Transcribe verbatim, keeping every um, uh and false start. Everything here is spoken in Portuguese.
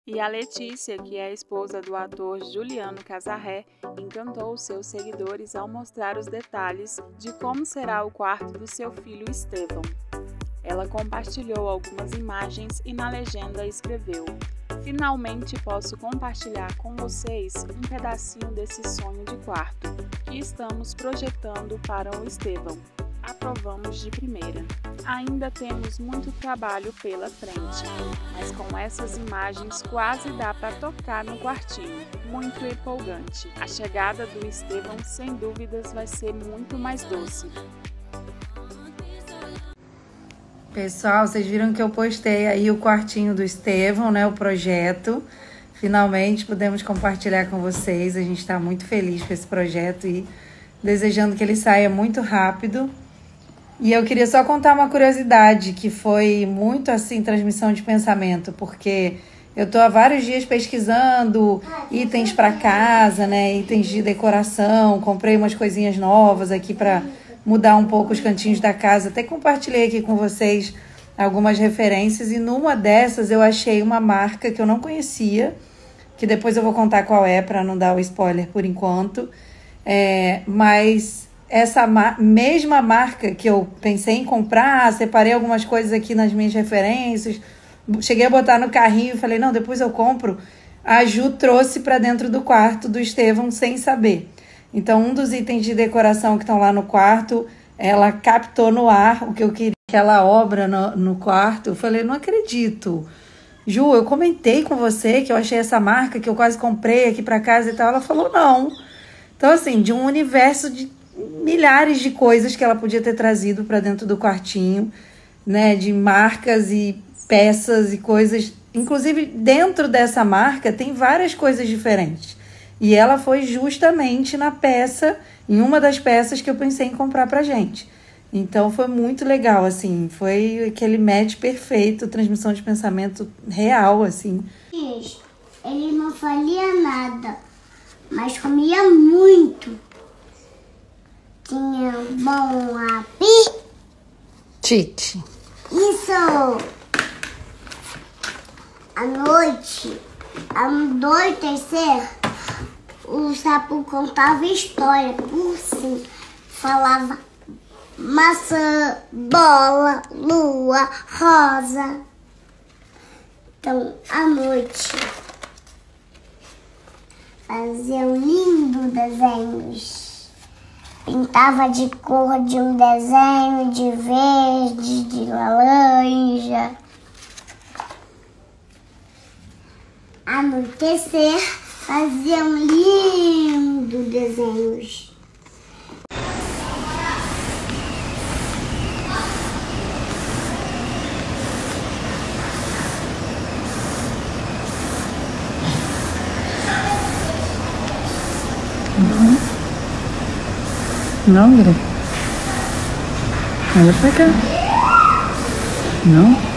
E a Letícia, que é a esposa do ator Juliano Casarré, encantou seus seguidores ao mostrar os detalhes de como será o quarto do seu filho Estevão. Ela compartilhou algumas imagens e na legenda escreveu: "Finalmente posso compartilhar com vocês um pedacinho desse sonho de quarto que estamos projetando para o Estevão. Aprovamos de primeira. Ainda temos muito trabalho pela frente, mas com essas imagens quase dá para tocar no quartinho. Muito empolgante. A chegada do Estevão sem dúvidas vai ser muito mais doce." Pessoal, vocês viram que eu postei aí o quartinho do Estevão, né? O projeto. Finalmente podemos compartilhar com vocês. A gente está muito feliz com esse projeto e desejando que ele saia muito rápido. E eu queria só contar uma curiosidade, que foi muito assim, transmissão de pensamento, porque eu tô há vários dias pesquisando itens para casa, né? Itens de decoração, comprei umas coisinhas novas aqui para mudar um pouco os cantinhos da casa. Até compartilhei aqui com vocês algumas referências e numa dessas eu achei uma marca que eu não conhecia, que depois eu vou contar qual é para não dar o spoiler por enquanto, é, mas essa ma- mesma marca que eu pensei em comprar, separei algumas coisas aqui nas minhas referências, cheguei a botar no carrinho e falei, não, depois eu compro, a Ju trouxe para dentro do quarto do Estevão sem saber. Então, um dos itens de decoração que estão lá no quarto, ela captou no ar o que eu queria, aquela obra no, no quarto. Eu falei, não acredito. Ju, eu comentei com você que eu achei essa marca, que eu quase comprei aqui para casa e tal. Ela falou, não. Então, assim, de um universo de milhares de coisas que ela podia ter trazido para dentro do quartinho, né? De marcas e peças e coisas. Inclusive, dentro dessa marca, tem várias coisas diferentes. E ela foi justamente na peça, em uma das peças que eu pensei em comprar pra gente. Então foi muito legal, assim, foi aquele match perfeito, transmissão de pensamento real, assim. Ele não fazia nada, mas comia muito. Tinha bom apetite. Isso! À noite, anoitecer, o sapo contava história por si. Falava maçã, bola, lua, rosa. Então, à noite, faziam lindos desenhos. Pintava de cor de um desenho de verde, de laranja. Anoitecer, faziam lindos desenhos. Uhum. Não, Gra. Olha pra cá. Não?